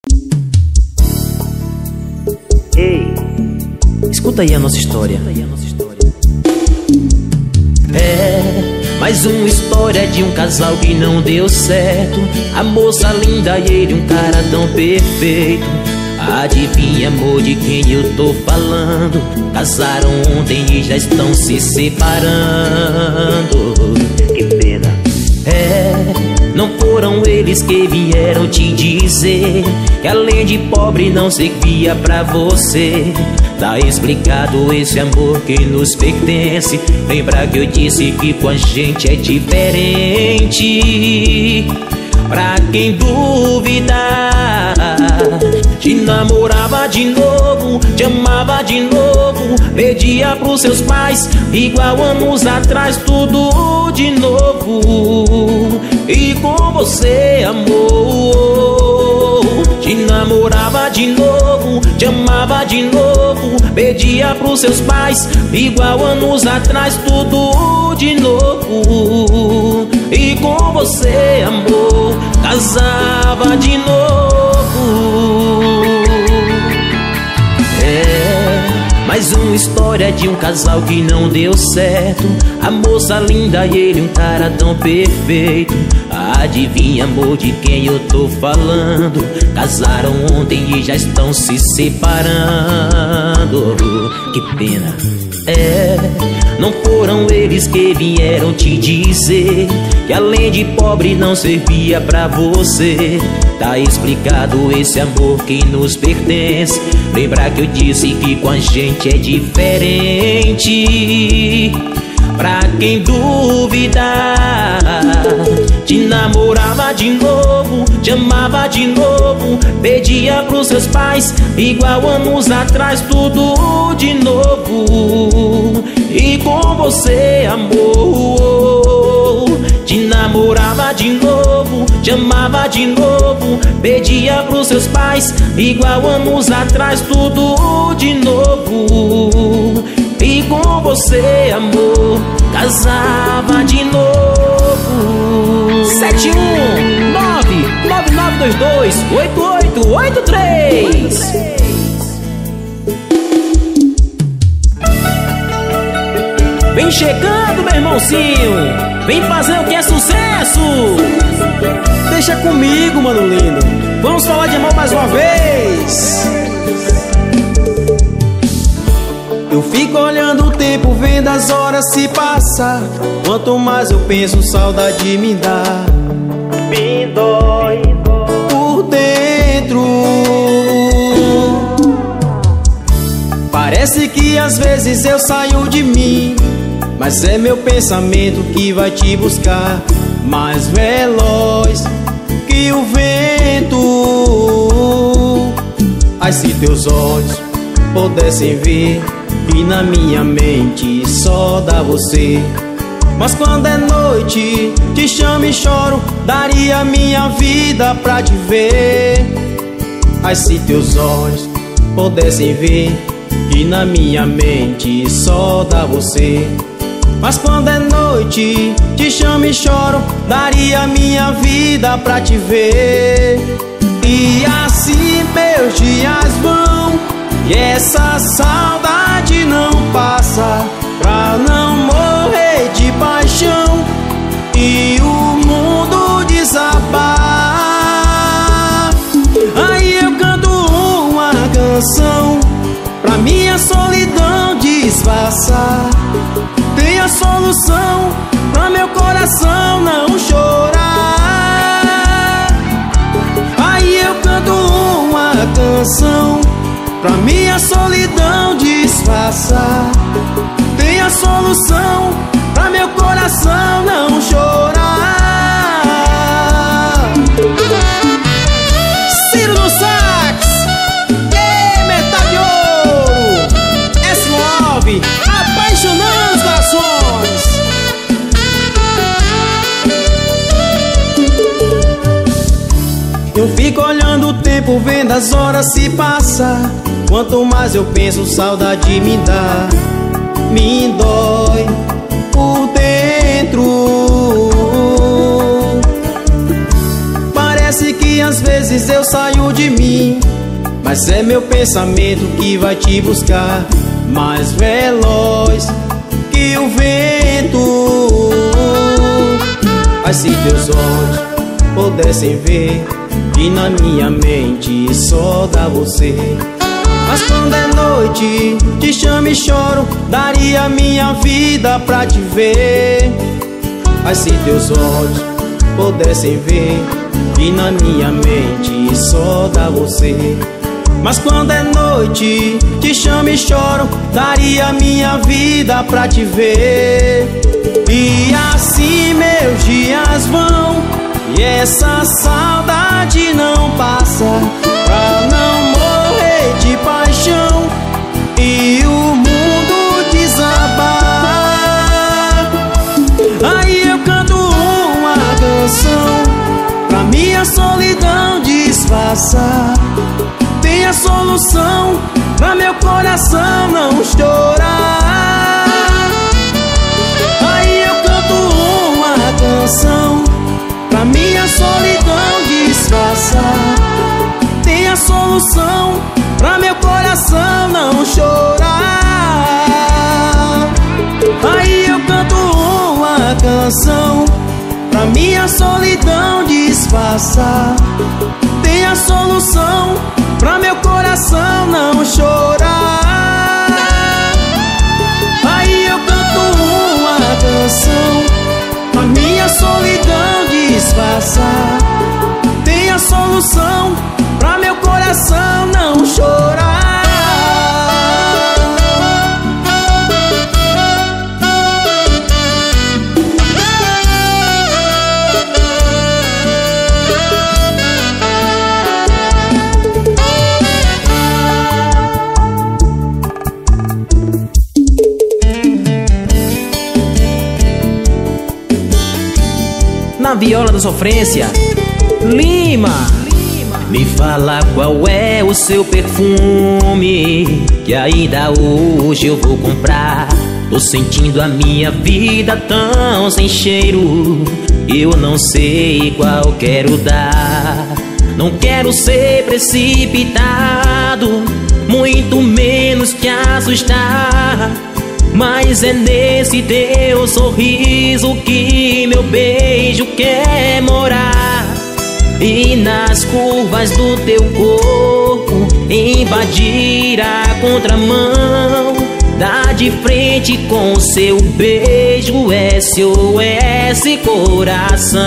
Ei, escuta aí a nossa história. É mais uma história de um casal que não deu certo. A moça linda e ele um cara tão perfeito. Adivinha, amor, de quem eu tô falando? Casaram ontem e já estão se separando. Que pena. Não foram eles que vieram te dizer que além de pobre não servia pra você. Tá explicado esse amor que nos pertence. Lembra que eu disse que com a gente é diferente. Pra quem duvidar, te namorava de novo, te amava de novo, pedia pros seus pais, igual anos atrás, tudo de novo. E com você, amor, te namorava de novo, te amava de novo, pedia pros seus pais, igual anos atrás, tudo de novo. E com você, amor, casava de novo. Mais uma história de um casal que não deu certo. A moça linda e ele um cara tão perfeito. Adivinha, amor, de quem eu tô falando? Casaram ontem e já estão se separando. Que pena. Não foram eles que vieram te dizer que além de pobre não servia pra você. Tá explicado esse amor que nos pertence. Lembra que eu disse que com a gente é diferente. Pra quem duvidar, te namorava de novo, te amava de novo, pedia pros seus pais, igual anos atrás, tudo de novo. E com você, amor, te namorava de novo, te amava de novo, pedia pros seus pais, igual anos atrás, tudo de novo. E com você, amor, casava de novo. 71999228883. Vem chegando, meu irmãozinho, vem fazer o que é sucesso. Deixa comigo, mano lindo, vamos falar de amor mais uma vez. Eu fico olhando o tempo, vendo as horas se passar. Quanto mais eu penso, saudade me dá. Me dói por dentro. Parece que às vezes eu saio de mim, mas é meu pensamento que vai te buscar, mais veloz que o vento. Ai, se teus olhos pudessem ver que na minha mente só dá você. Mas quando é noite, te chamo e choro, daria minha vida pra te ver. Ai, se teus olhos pudessem ver que na minha mente só dá você. Mas quando é noite, te chamo e choro, daria minha vida pra te ver. E assim meus dias vão, e essa saudade não passa, pra não morrer de paixão e o mundo desabar. Aí eu canto uma canção pra minha solidão disfarçar. Tem a solução pra meu coração não chorar. Aí eu canto uma canção pra minha solidão disfarçar. Tem a solução pra meu coração não chorar. Ciro no sax, metade de ouro, S9, apaixonando os corações. Eu fico olhando o tempo, vendo as horas se passar. Quanto mais eu penso, saudade me dá. Me dói por dentro. Parece que Muitas vezes eu saio de mim, mas é meu pensamento que vai te buscar, mais veloz que o vento. Mas se teus olhos pudessem ver que na minha mente só dá você. Mas quando é noite, te chamo e choro, daria minha vida pra te ver. Mas se teus olhos pudessem ver que na minha mente só dá você. Mas quando é noite, te chamo e choro, daria minha vida pra te ver. E assim meus dias vão, e essa saudade não passa, pra não morrer de paixão e o mundo desabar. Aí eu canto uma canção pra minha solidão disfarçar. Tem a solução pra meu coração não chorar. Aí eu canto uma canção pra minha solidão disfarçar. Tem a solução pra meu coração não chorar. Aí eu canto uma canção pra minha solidão disfarçar. Tem a solução pra meu coração não chorar. Aí eu canto uma canção pra minha solidão disfarçar. Tem a solução pra meu coração não chorar. Na viola da sofrência, Lima. Me fala qual é o seu perfume, que ainda hoje eu vou comprar. Tô sentindo a minha vida tão sem cheiro, eu não sei qual quero dar. Não quero ser precipitado, muito menos te assustar, mas é nesse teu sorriso que meu beijo quer morar. E nas curvas do teu corpo invadir a contramão, dá de frente com seu beijo, SOS coração.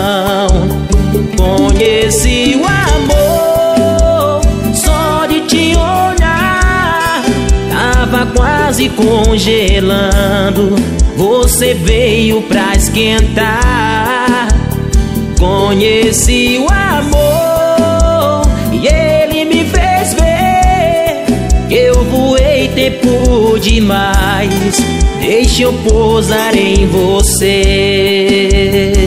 Conheci o amor só de te olhar, tava quase congelando, você veio pra esquentar. Conheci o amor e ele me fez ver que eu voei tempo demais. Deixa eu pousar em você.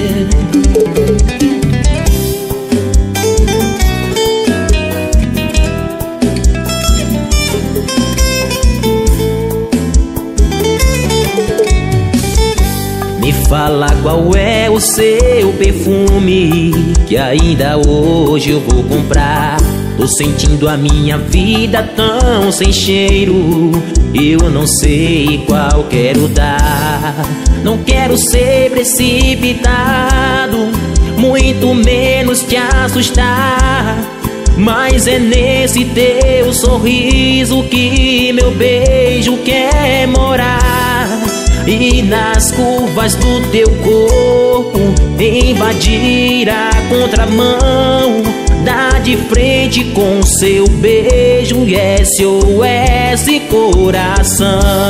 Me fala qual é o seu perfume, que ainda hoje eu vou comprar. Tô sentindo a minha vida tão sem cheiro, eu não sei qual quero dar. Não quero ser precipitado, muito menos te assustar, mas é nesse teu sorriso que meu beijo quer morar. E nas curvas do teu corpo invadir a contramão, dá de frente com seu beijo, SOS coração.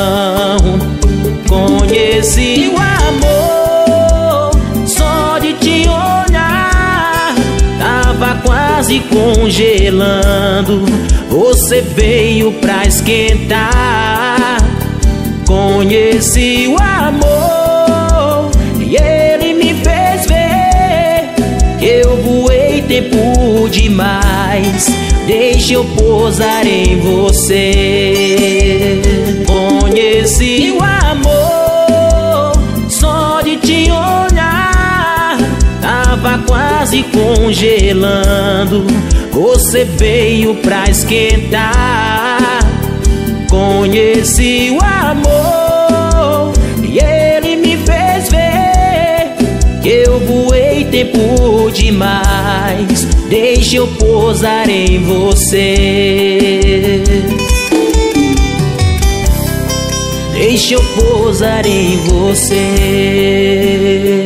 Conheci o amor só de te olhar, tava quase congelando, você veio pra esquentar. Conheci o amor e ele me fez ver que eu voei tempo demais. Deixa eu pousar em você. Conheci o amor só de te olhar, tava quase quase congelando. Você veio pra esquentar. Conheci o amor e ele me fez ver que eu voei tempo demais. Deixa eu pousar em você. Deixa eu pousar em você.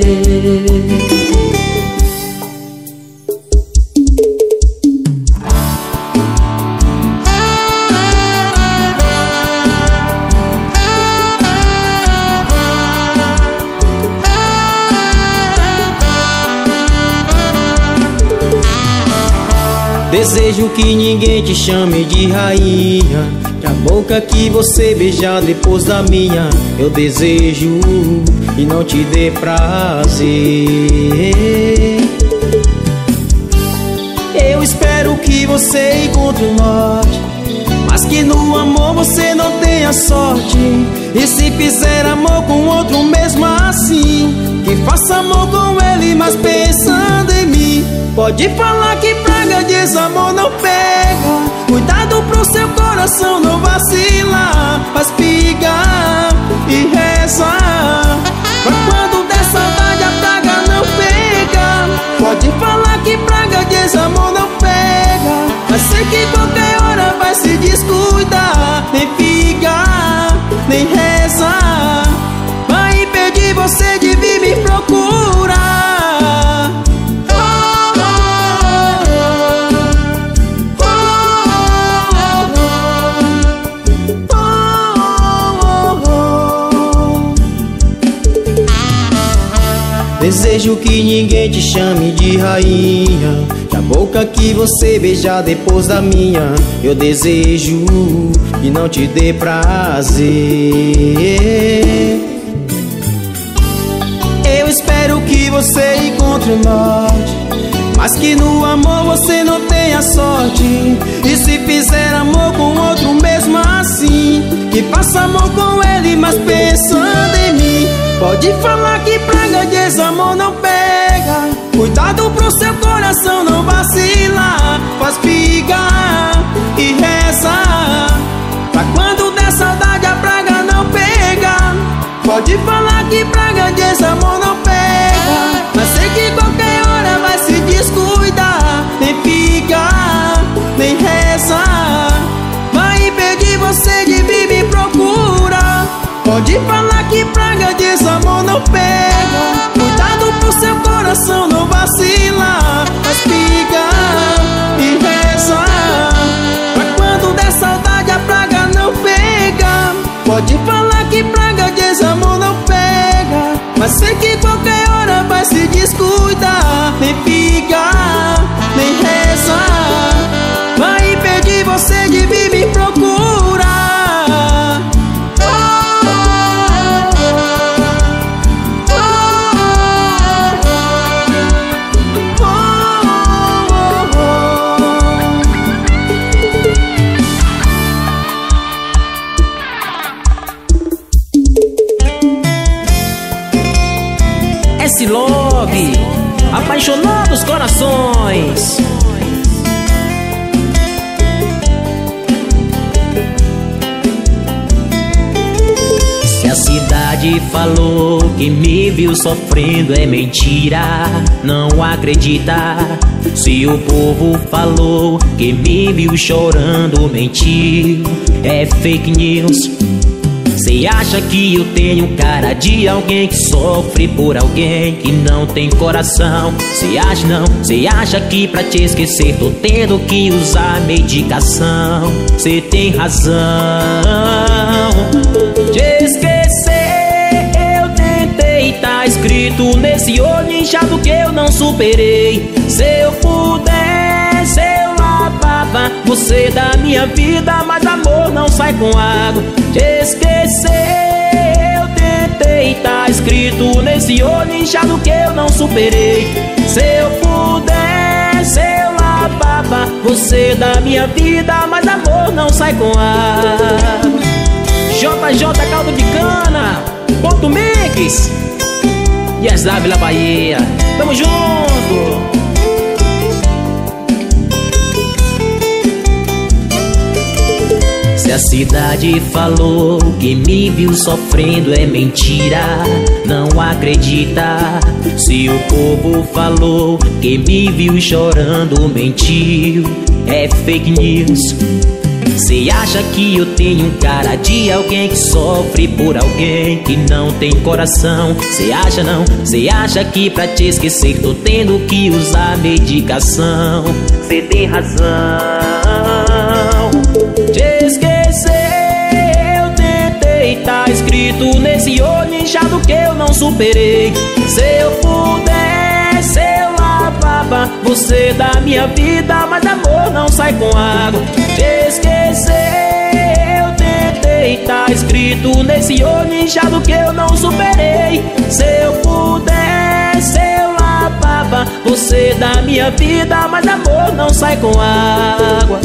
Desejo que ninguém te chame de rainha, que a boca que você beijar depois da minha eu desejo e não te dê prazer. Eu espero que você encontre o norte, mas que no amor você não tenha sorte. E se fizer amor com outro mesmo assim, que faça amor com ele, mas pensando em mim. Pode falar que praga de desamor não pega. Cuidado pro seu coração não vacilar. Faz piga e reza pra quando der saudade a praga não pega. Pode falar que praga de desamor não pega, mas sei que qualquer hora vai se descuidar. Nem piga, nem reza, vai impedir você de vir me procurar. Desejo que ninguém te chame de rainha, que a boca que você beijar depois da minha eu desejo e não te dê prazer. Eu espero que você encontre o norte, mas que no amor você não tenha sorte. E se fizer amor com outro mesmo assim, que faça amor com ele, mas pensando em mim. Pode falar que praga de desamor não pega. Cuidado pro seu coração não vacilar. Faz piga e reza pra quando der saudade a praga não pega. Pode falar que praga de desamor não pega, mas sei que qualquer hora vai se descuidar. Nem piga, nem reza, vai impedir você de vir me procurar. Pode falar que praga de desamor não pega. Cuidado pro seu coração não vacilar. Faz piga e reza pra quando der saudade a praga não pega. Pode falar que praga de desamor não pega, mas sei que qualquer hora vai se descuidar. Nem piga, nem reza, vai impedir você de vir me procurar. S-Love, apaixonando os corações. Se a cidade falou que me viu sofrendo é mentira, não acredita. Se o povo falou que me viu chorando, mentiu, é fake news. Cê acha que eu tenho cara de alguém que sofre por alguém que não tem coração? Cê acha não? Cê acha que pra te esquecer tô tendo que usar medicação? Cê tem razão. Te esquecer eu tentei, tá escrito nesse olho inchado que eu não superei. Se eu pudesse eu lavava você da minha vida, mas amor não sai com água. Te esquecer eu tentei, tá escrito nesse olho inchado que eu não superei. Se eu pudesse eu lavava você da minha vida, mas amor não sai com água. JJ Caldo de Cana, Ponto Mix e as Ávila Bahia, tamo junto. a cidade falou que me viu sofrendo é mentira, não acredita. Se o povo falou que me viu chorando, mentiu, é fake news. Cê acha que eu tenho cara de alguém que sofre por alguém que não tem coração? Cê acha não? Cê acha que pra te esquecer tô tendo que usar medicação? Cê tem razão. Te esquecer eu tentei, tá escrito nesse olho inchado que eu não superei. Se eu pudesse eu lavava você da minha vida, mas amor não sai com água. Te esquecer eu tentei, tá escrito nesse olho inchado que eu não superei. Se eu pudesse eu lavava você da minha vida, mas amor não sai com água.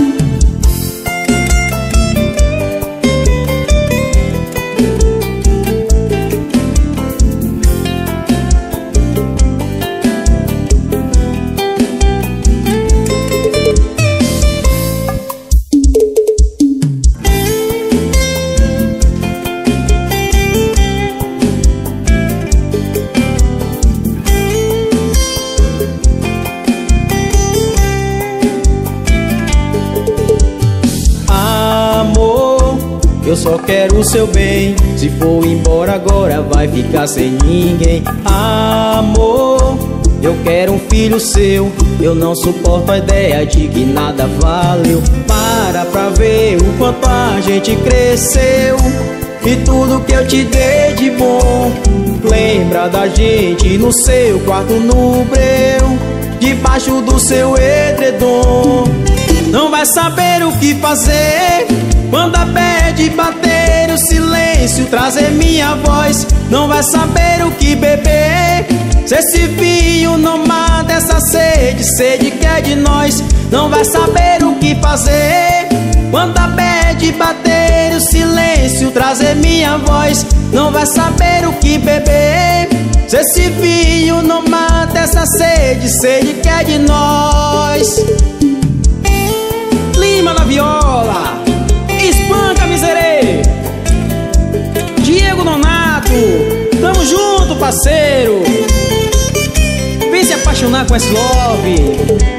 Eu só quero o seu bem. Se for embora agora vai ficar sem ninguém. Amor, eu quero um filho seu. Eu não suporto a ideia de que nada valeu. Para pra ver o quanto a gente cresceu e tudo que eu te dei de bom. Lembra da gente no seu quarto no breu, debaixo do seu edredom. Não vai saber o que fazer quando a bad bater, o silêncio trazer minha voz. Não vai saber o que beber se esse vinho não mata essa sede, sede que é de nós. Não vai saber o que fazer quando a bad bater, o silêncio trazer minha voz. Não vai saber o que beber se esse vinho não mata essa sede, sede que é de nós. Lima na viola, espanca miserê, Diego Nonato, tamo junto parceiro. Vem se apaixonar com esse love.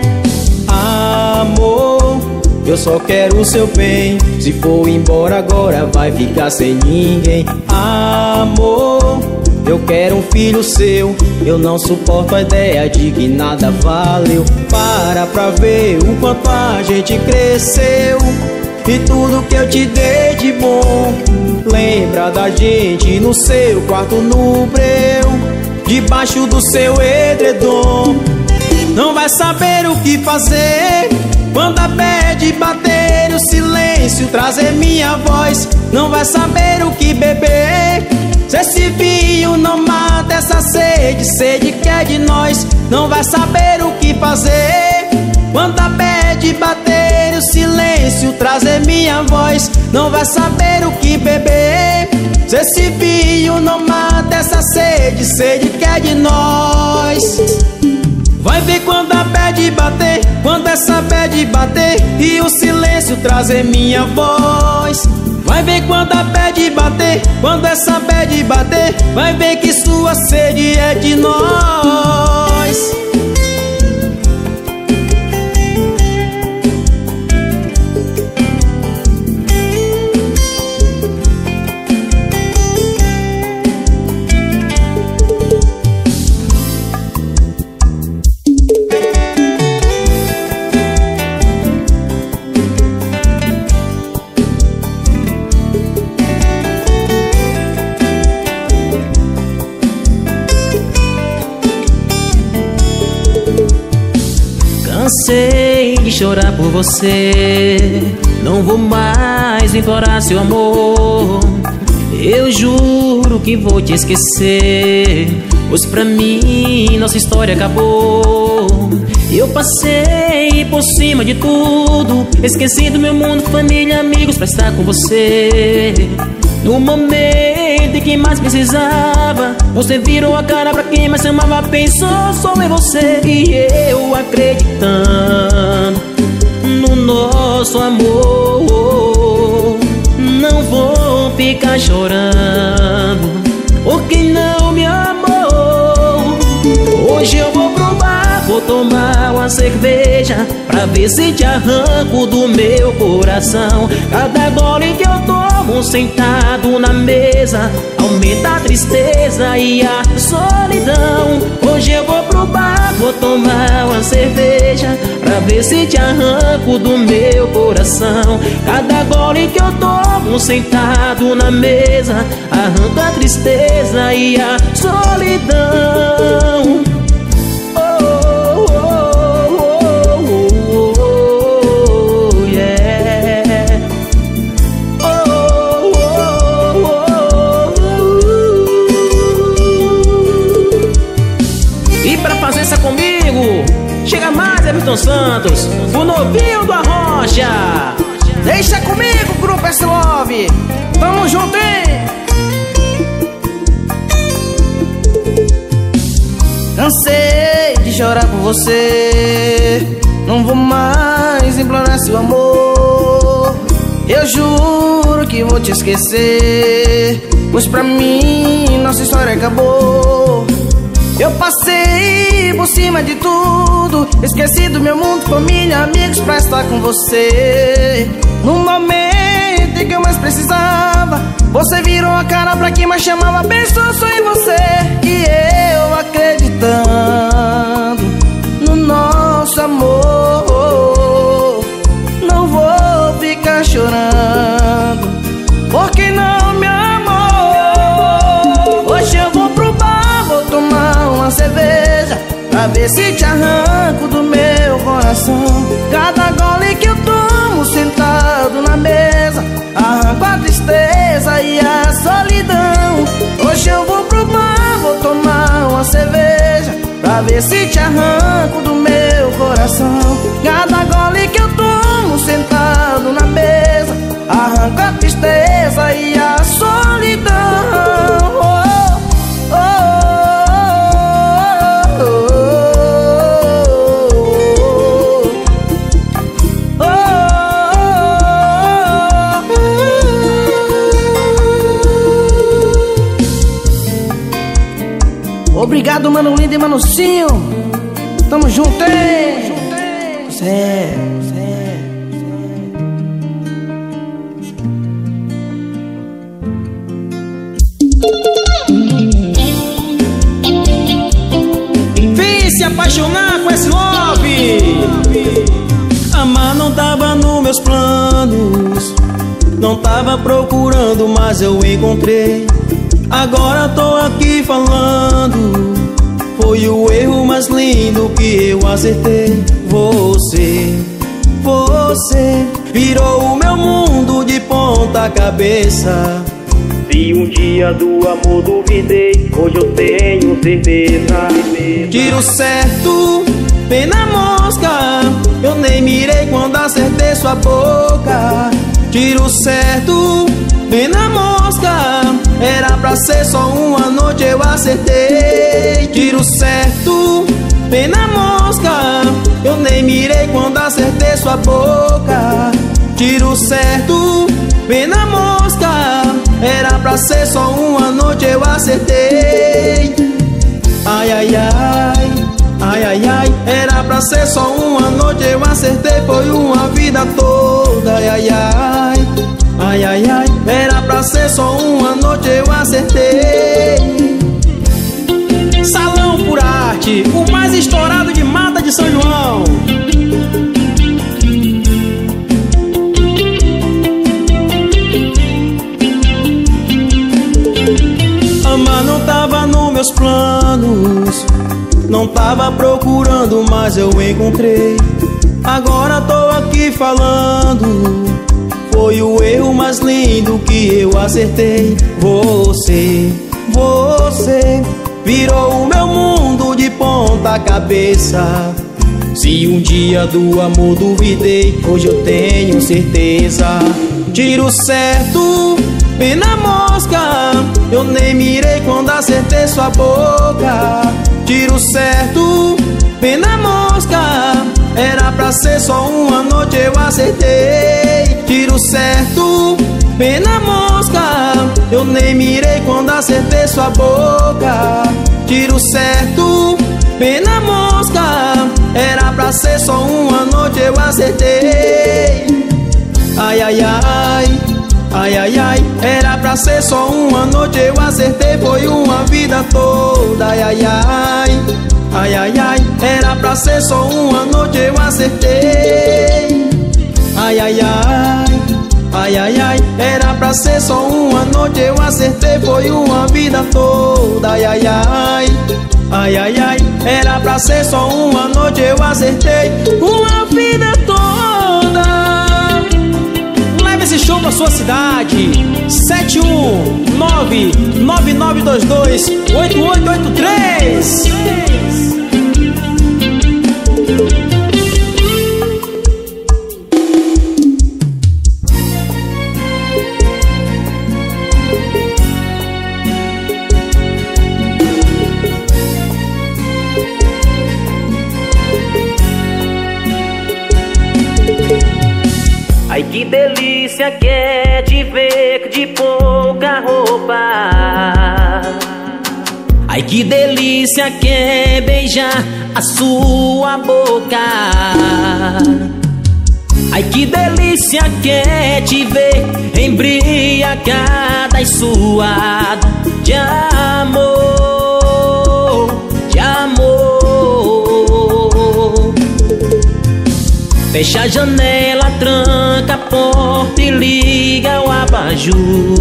Amor, eu só quero o seu bem. Se for embora agora vai ficar sem ninguém. Amor, eu quero um filho seu. Eu não suporto a ideia de que nada valeu. Para pra ver o quanto a gente cresceu e tudo que eu te dei de bom. Lembra da gente no seu quarto no breu, debaixo do seu edredom. Não vai saber o que fazer quando a bad bater, o silêncio trazer minha voz. Não vai saber o que beber se esse vinho não mata essa sede, sede que é de nós. Não vai saber o que fazer quando a bad bater, o silêncio trazer minha voz. Não vai saber o que beber se esse vinho não mata essa sede, sede que é de nós. Vai ver quando a bad bater, quando essa bad bater e o silêncio trazer minha voz. Vai ver quando a bad bater, quando essa bad bater, vai ver que sua sede é de nós. Cansei de chorar por você, não vou mais implorar seu amor. Eu juro que vou te esquecer, pois pra mim nossa história acabou. Eu passei por cima de tudo, esqueci do meu mundo, família, amigos pra estar com você. No momento em que mais precisava, você virou a cara pra quem mais amava. Pensou só em você e eu acreditando no nosso amor. ficar chorando porque não me amou. Hoje eu vou pro bar, vou tomar uma cerveja pra ver se te arranco do meu coração. Cada gole que eu tomo sentado na mesa aumenta a tristeza e a solidão. Hoje eu vou pro bar, vou tomar uma cerveja pra ver se te arranco do meu coração. Cada gole que eu tomo sentado na mesa arranca a tristeza e a solidão. Comigo, chega mais, Everton Santos, o novinho do Arrocha. Deixa comigo, grupo S-Love. Tamo junto, hein? Cansei de chorar por você, não vou mais implorar seu amor. Eu juro que vou te esquecer, pois pra mim nossa história acabou. Eu passei por cima de tudo, esqueci do meu mundo, família, amigos pra estar com você. No momento em que eu mais precisava, você virou a cara pra quem mais chamava. Pensou só em você e eu acreditando no nosso amor. Não vou ficar chorando porque não me amou. Hoje eu vou pro bar, vou tomar uma cerveja pra ver se te arranco do meu coração. Cada gole que eu tomo sentado na mesa arranco a tristeza e a solidão. Hoje eu vou pro bar, vou tomar uma cerveja pra ver se te arranco do meu coração. Cada gole que eu tomo sentado na mesa arranco a tristeza e a solidão. Obrigado, mano lindo e manucinho. Tamo junto, hein? Zé. Vem se apaixonar com esse love. Amar não tava nos meus planos, não tava procurando, mas eu encontrei. Agora tô aqui falando, foi o erro mais lindo que eu acertei. Você virou o meu mundo de ponta cabeça. Se um dia do amor duvidei, hoje eu tenho certeza. Tiro certo, bem na mosca, eu nem mirei quando acertei sua boca. Tiro certo, bem na mosca, era pra ser só uma noite, eu acertei. Tiro certo, bem na mosca, eu nem mirei quando acertei sua boca. Tiro certo, bem na mosca, era pra ser só uma noite, eu acertei. Ai, ai, ai, ai, ai, ai, era pra ser só uma noite, eu acertei, foi uma vida toda. Ai, ai, ai, ai, ai, ai, era pra ser só uma noite, eu acertei. Salão por Arte, o mais estourado de Mata de São João. Amar não tava nos meus planos, não tava procurando, mas eu encontrei. Agora tô aqui falando, foi o erro mais lindo que eu acertei. Você virou o meu mundo de ponta cabeça. Se um dia do amor duvidei, hoje eu tenho certeza. Tiro certo, bem na mosca, eu nem mirei quando acertei sua boca. Tiro certo, bem na mosca, era pra ser só uma noite, eu acertei. Tiro certo, bem na mosca, eu nem mirei quando acertei sua boca. Tiro certo, pena mosca, era pra ser só uma noite, eu acertei. Ai, ai, ai, ai, ai, ai, era pra ser só uma noite, eu acertei, foi uma vida toda. Ai, ai, ai, ai, ai, ai, era pra ser só uma noite, eu acertei. Ai, ai, ai, ai, ai, ai, era pra ser só uma noite, eu acertei, foi uma vida toda. Ai, ai, ai, ai, ai, ai, era pra ser só uma noite, eu acertei, uma vida toda. Leve esse show pra sua cidade. 71999228883. Ai, que delícia que é te ver de pouca roupa. Ai, que delícia que é beijar a sua boca. Ai, que delícia que é te ver embriagada e suada de amor, de amor. Fecha a janela, tranca a porta e liga o abajur.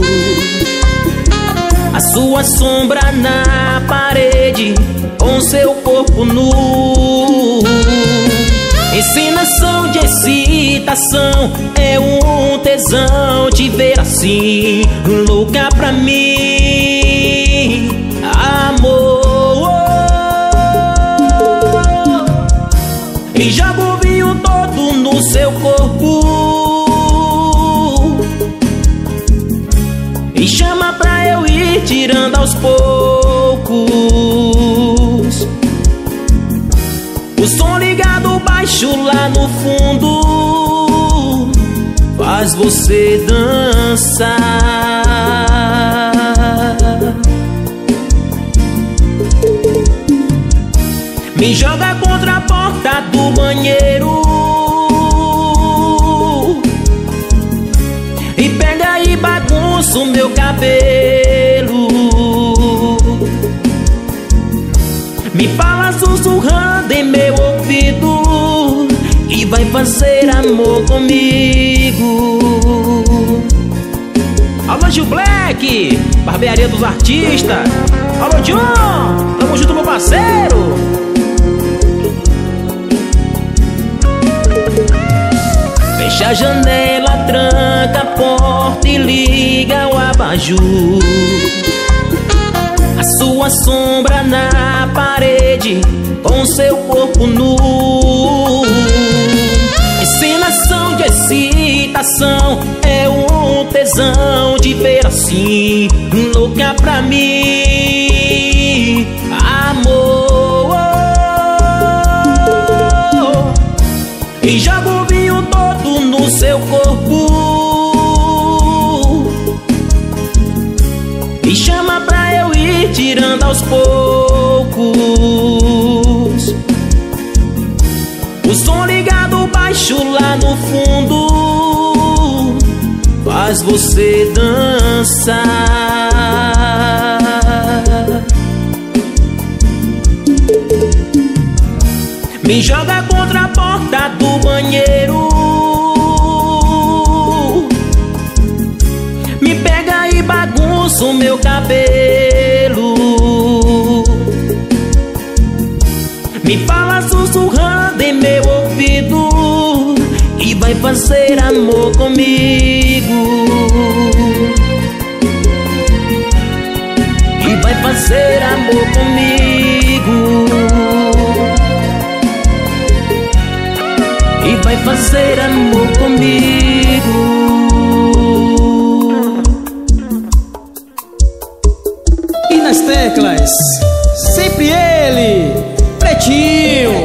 A sua sombra na parede com seu corpo nu. Encenação de excitação, é um tesão te ver assim, louca pra mim, amor. E joga o vinho todo no seu corpo e chama pra eu ir tirando aos poucos. O som ligado baixo lá no fundo faz você dançar. Me joga contra a porta do banheiro e pega e bagunça o meu cabelo. Me fala sussurrando em meu ouvido e vai fazer amor comigo. Alô, Gil Black, barbearia dos artistas. Alô, John, tamo junto, meu parceiro. Fecha a janela, tranca a porta e liga o abajur. A sua sombra na parede com seu corpo nu. Encenação de excitação, é um tesão de ver assim, louca pra mim, amor. E joga o vinho todo no seu corpo e chama pra eu ir tirando aos poucos. O som ligado baixo lá no fundo faz você dançar. Me joga contra a porta do banheiro, me pega e bagunça o meu cabelo. Me fala sussurrando em meu ouvido e vai fazer amor comigo. E vai fazer amor comigo. E vai fazer amor comigo. E nas teclas, sempre ele, Pretinho.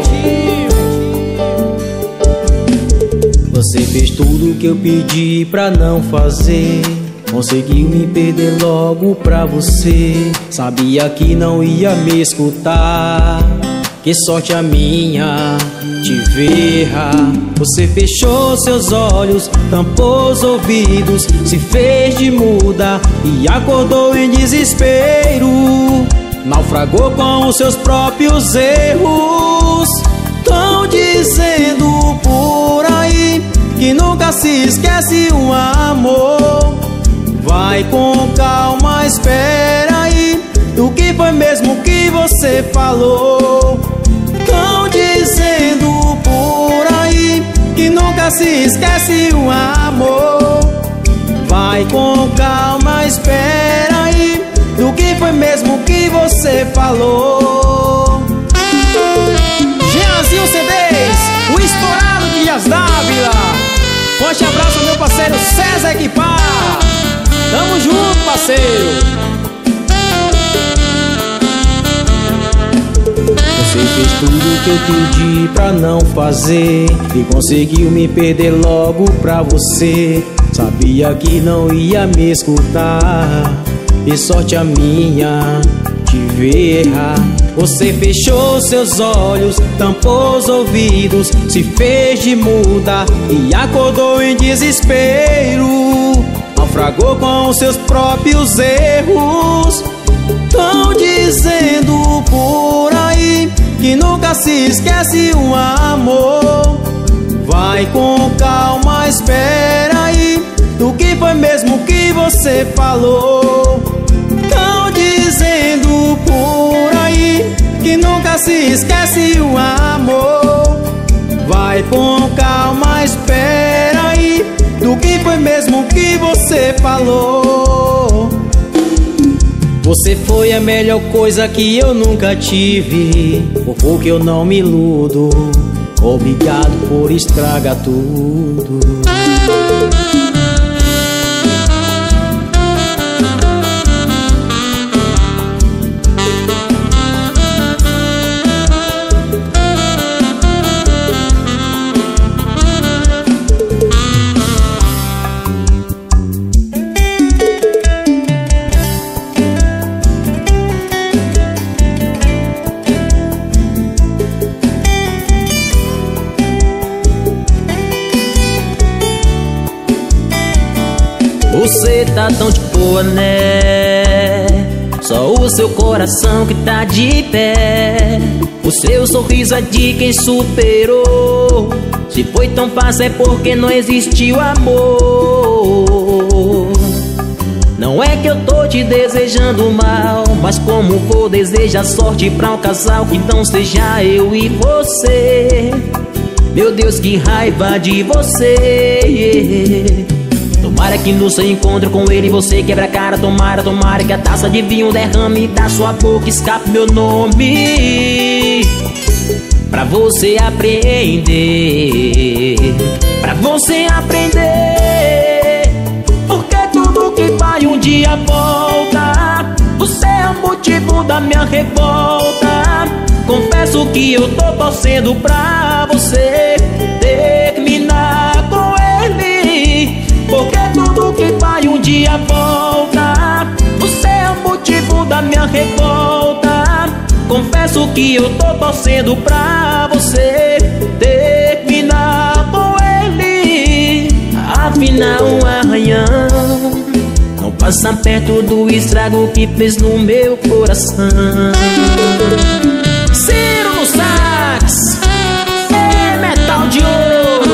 Você fez tudo que eu pedi pra não fazer. conseguiu me perder logo pra você. Sabia que não ia me escutar. Que sorte a minha te ver. Você fechou seus olhos, tampou os ouvidos, se fez de muda e acordou em desespero. Naufragou com os seus próprios erros. Tão dizendo por aí que nunca se esquece um amor. Vai com calma, espera aí. O que foi mesmo que você falou? Tão dizendo por aí que nunca se esquece um amor. Vai com calma, espera aí. O que foi mesmo que você falou? Jeanzinho CDs, o estourado de Dias Dávila. Forte abraço ao meu parceiro César Equipar. Tamo junto, parceiro. Você fez tudo que eu pedi pra não fazer e conseguiu me perder logo pra você. Sabia que não ia me escutar. E sorte a minha te ver. Você fechou seus olhos, tampou os ouvidos, se fez de muda e acordou em desespero. Naufragou com os seus próprios erros. Tão dizendo por aí que nunca se esquece um amor. Vai com calma, espera aí. O que foi mesmo que você falou? Tão dizendo por aí que nunca se esquece um amor. Vai com calma, espera aí. Do que foi mesmo que você falou? Você foi a melhor coisa que eu nunca tive. Por pouco eu não me iludo. Obrigado por estragar tudo. Você tá tão de boa, né? Só o seu coração que tá de pé. O seu sorriso é de quem superou. Se foi tão fácil é porque não existiu amor. Não é que eu tô te desejando mal, mas como for desejar sorte pra um casal que não seja eu e você. Meu Deus, que raiva de você. Tomara que no seu encontro com ele você quebra a cara. Tomara que a taça de vinho derrame da sua boca, escape meu nome. Pra você aprender, pra você aprender. Porque tudo que vai um dia volta. Você é o motivo da minha revolta. Confesso que eu tô torcendo pra você terminar com ele. Porque tudo que vai um dia volta. Você é o motivo da minha revolta. Confesso que eu tô torcendo pra você terminar com ele. Afinal um arranhão não passa perto do estrago que fez no meu coração. Ciro no sax, é metal de ouro.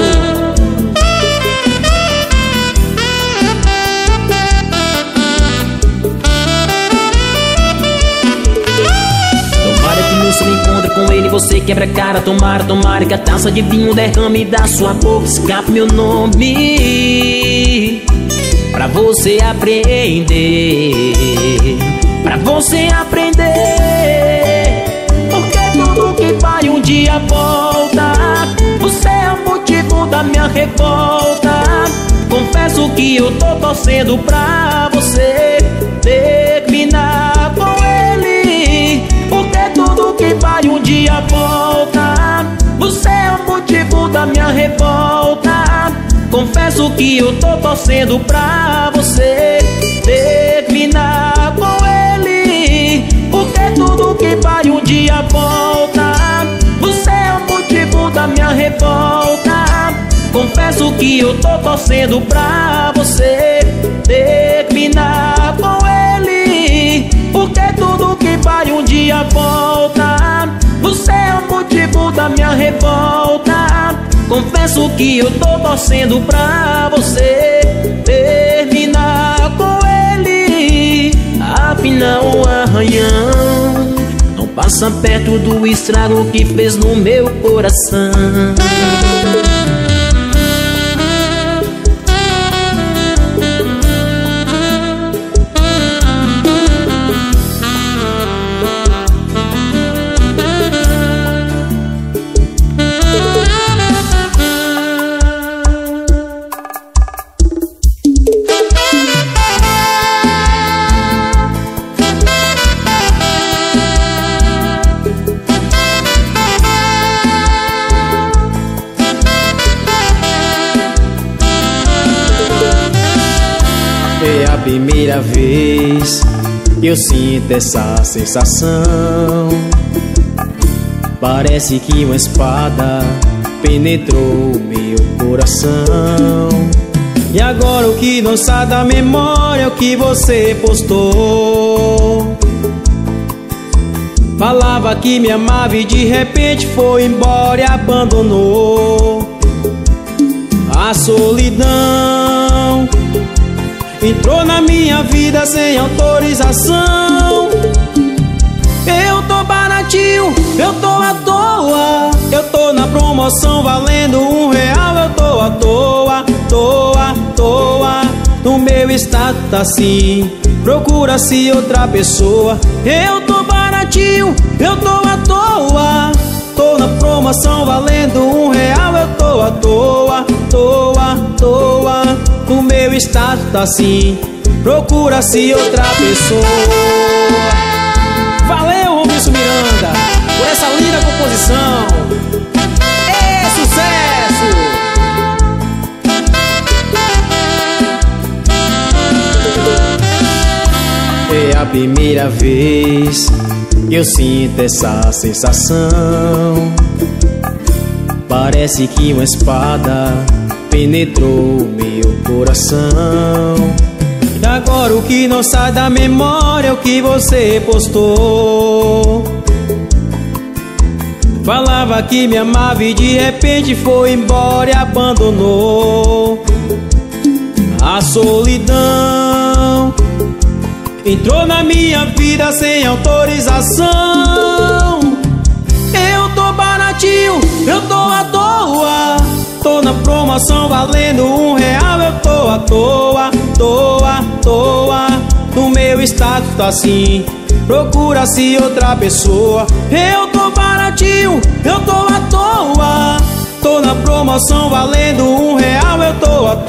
Se me encontra com ele, você quebra a cara. Tomara que a taça de vinho derrame da sua boca, escape meu nome. Pra você aprender, pra você aprender. Porque tudo que vai um dia volta. Você é o motivo da minha revolta. Confesso que eu tô torcendo pra você terminar com ele. Porque tudo que vai um dia volta. Você é o motivo da minha revolta. Confesso que eu tô torcendo pra você terminar com ele, porque tudo que vai um dia volta. Você é o motivo da minha revolta. Confesso que eu tô torcendo pra você terminar com ele, porque tudo que vai um dia volta. Você é o motivo da minha revolta. Confesso que eu tô torcendo pra você terminar com ele. Afinal o arranhão não passa perto do estrago que fez no meu coração. É a primeira vez que eu sinto essa sensação. Parece que uma espada penetrou meu coração. E agora o que não sai da memória é o que você postou. Falava que me amava e de repente foi embora e abandonou. A solidão entrou na minha vida sem autorização. Eu tô baratinho, eu tô à toa. Eu tô na promoção valendo R$1. Eu tô à toa, toa. No meu estado tá assim, procura-se outra pessoa. Eu tô baratinho, eu tô à toa. Tô na promoção valendo R$1. Eu tô à toa, toa. No meu estado tá assim, procura-se outra pessoa. Valeu, Robinson Miranda, por essa linda composição. É sucesso! É a primeira vez que eu sinto essa sensação. Parece que uma espada penetrou meu coração. E agora o que não sai da memória é o que você postou. Falava que me amava e de repente foi embora e abandonou. A solidão entrou na minha vida sem autorização. Eu tô baratinho, eu tô à toa. Tô na promoção valendo R$1. Eu tô à toa. No meu estado tá assim, procura-se outra pessoa. Eu tô baratinho, eu tô à toa. Tô na promoção valendo R$1. Eu tô à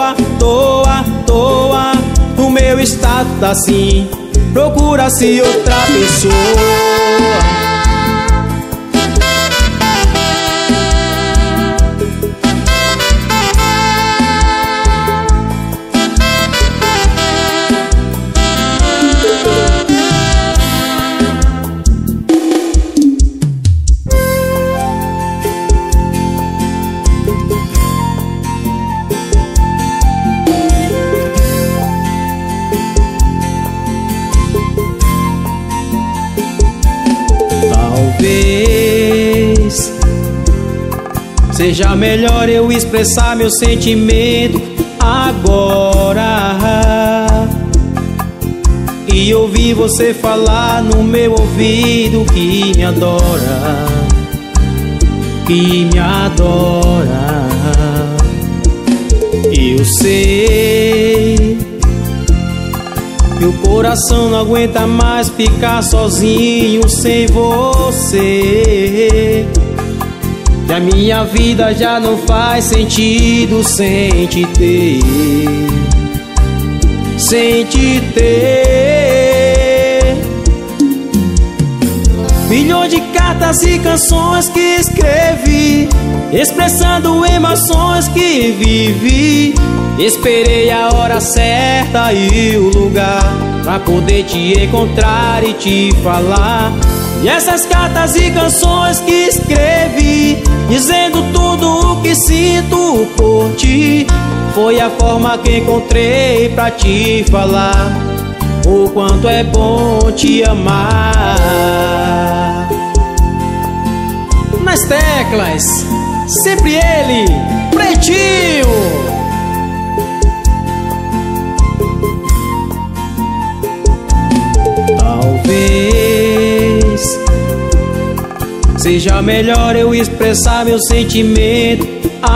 toa. No meu estado tá assim, procura-se outra pessoa. Talvez seja melhor eu expressar meu sentimento agora e ouvir você falar no meu ouvido que me adora, que me adora. Eu sei que o coração não aguenta mais ficar sozinho sem você. E a minha vida já não faz sentido sem te ter, sem te ter. Milhões Milhões de cartas e canções que escrevi, expressando emoções que vivi. Esperei a hora certa e o lugar pra poder te encontrar e te falar. E essas cartas e canções que escrevi, dizendo tudo o que sinto por ti, foi a forma que encontrei pra te falar o quanto é bom te amar. Nas teclas, sempre ele, Pretinho. Talvez seja melhor eu expressar meu sentimento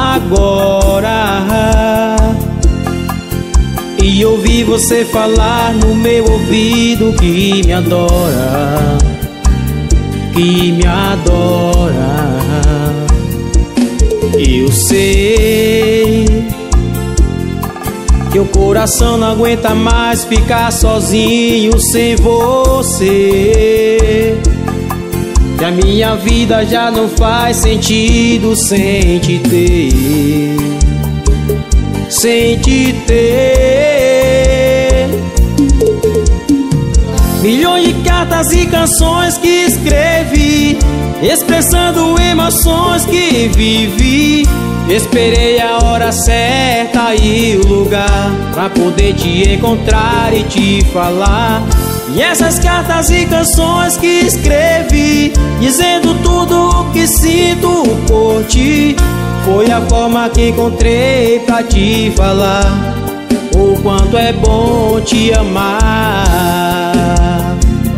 agora e ouvir você falar no meu ouvido que me adora, que me adora. Eu sei que o coração não aguenta mais ficar sozinho sem você, que a minha vida já não faz sentido sem te ter, sem te ter. Milhões de cartas e canções que escrevi, expressando emoções que vivi. Esperei a hora certa e o lugar pra poder te encontrar e te falar. E essas cartas e canções que escrevi, dizendo tudo o que sinto por ti, foi a forma que encontrei pra te falar o quanto é bom te amar.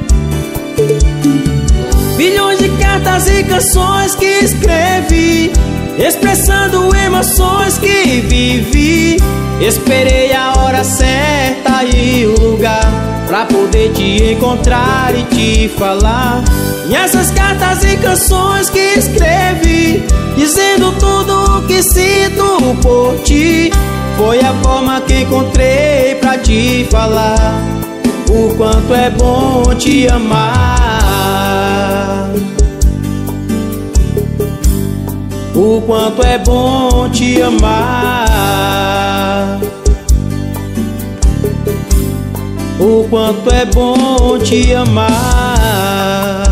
Milhões de cartas e canções que escrevi, expressando emoções que vivi. Esperei a hora certa e o lugar pra poder te encontrar e te falar. E essas cartas e canções que escrevi, dizendo tudo o que sinto por ti, foi a forma que encontrei pra te falar o quanto é bom te amar, o quanto é bom te amar, o quanto é bom te amar.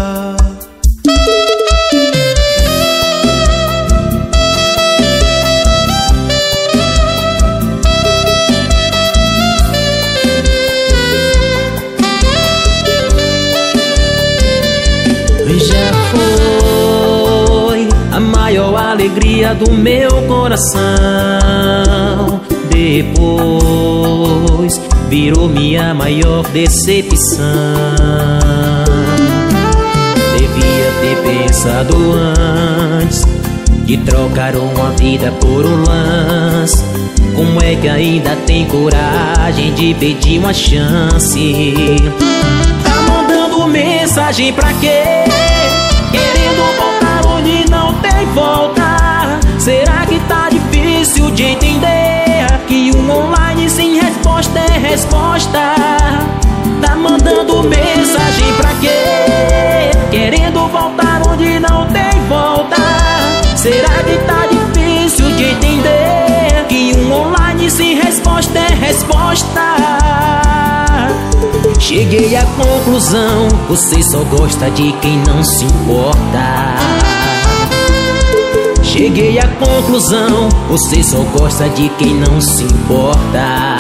Já foi a maior alegria do meu coração, depois virou minha maior decepção. Devia ter pensado antes de trocar uma vida por um lance. Como é que ainda tem coragem de pedir uma chance? Tá mandando mensagem pra quê? Querendo voltar onde não tem volta. Será que tá difícil de entender que um online sem resposta é resposta? Tá mandando mensagem pra quê? Querendo voltar onde não tem volta. Será que tá difícil de entender que um online sem resposta é resposta? Cheguei à conclusão, você só gosta de quem não se importa. Cheguei à conclusão, você só gosta de quem não se importa.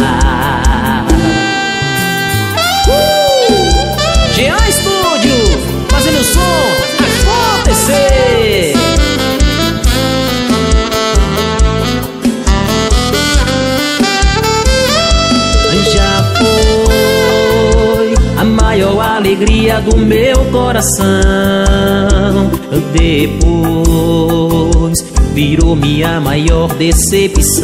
Jean Studio, fazendo o som acontecer. Já foi a maior alegria do meu coração, depois virou minha maior decepção.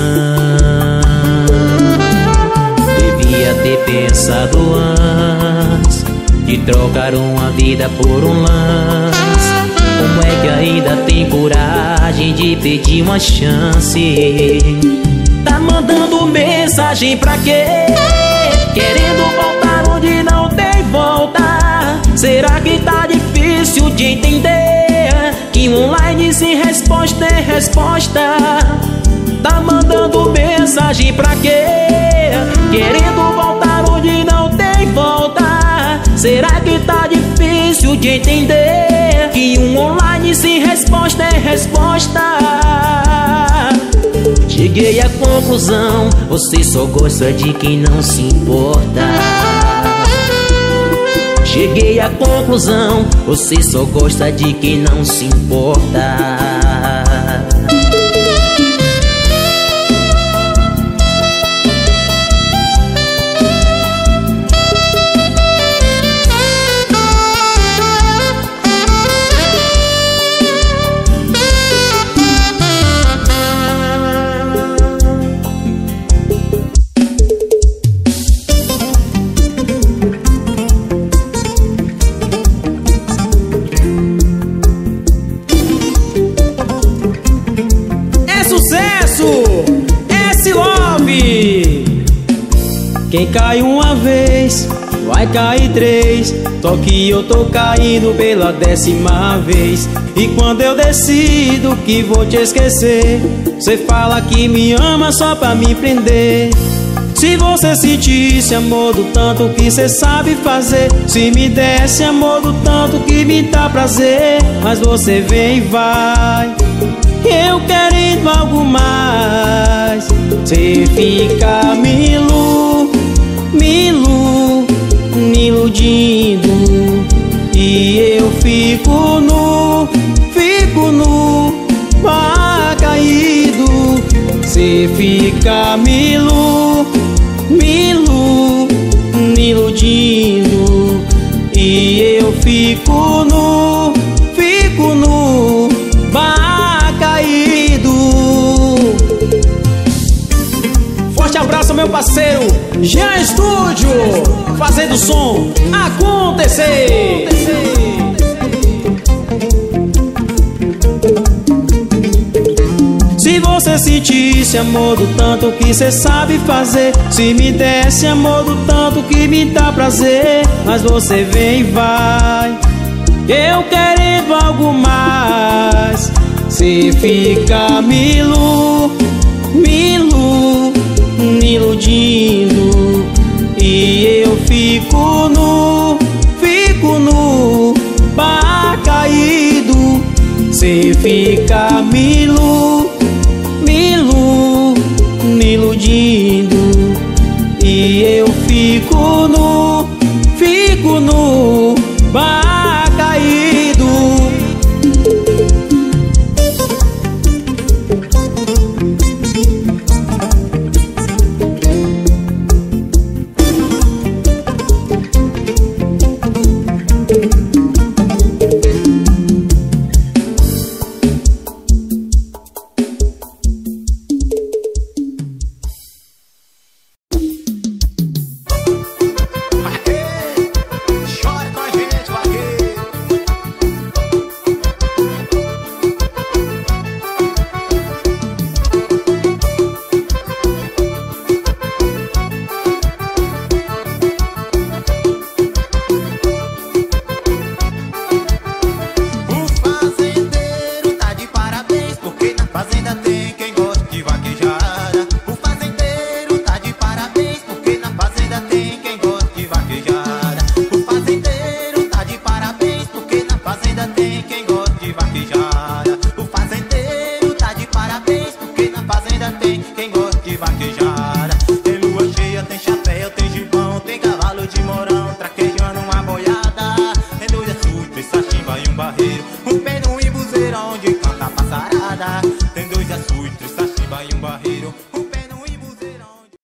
Devia ter pensado antes de trocar uma vida por um lance. Como é que ainda tem coragem de pedir uma chance? Tá mandando mensagem pra quê? Querendo voltar onde não tem volta. Será que tá difícil difícil de entender que online sem resposta é resposta. Tá mandando mensagem pra quê? Querendo voltar onde não tem volta. Será que tá difícil de entender que um online sem resposta é resposta? Cheguei à conclusão, você só gosta de quem não se importa. Cheguei à conclusão, você só gosta de quem não se importa. Quem cai uma vez, vai cair três. Só que eu tô caindo pela 10ª vez. E quando eu decido que vou te esquecer, você fala que me ama só pra me prender. Se você sentisse amor do tanto que cê sabe fazer, se me desse amor do tanto que me dá prazer. Mas você vem e vai, eu querendo algo mais. Cê fica me iludindo, e eu fico nu caído. Cê fica me iludindo, e eu fico nu caído. Forte abraço, meu parceiro Jean Estúdio, fazendo o som acontecer. Se você sentisse amor do tanto que cê sabe fazer, se me desse amor do tanto que me dá prazer. Mas você vem e vai, eu querendo algo mais. Cê fica me iludindo, e eu fico nu caído. Cê fica me iludindo, e eu fico nu caído. Um peru e buzeira onde canta a passarada. Tem dois açudes,